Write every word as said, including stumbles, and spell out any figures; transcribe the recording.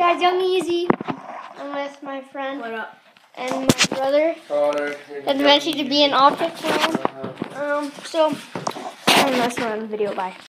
Guys, Young Easy. I'm with my friend. What up? And my brother. Brother. And eventually to be an optic channel. Um, so, I'm gonna mess around the video. Bye.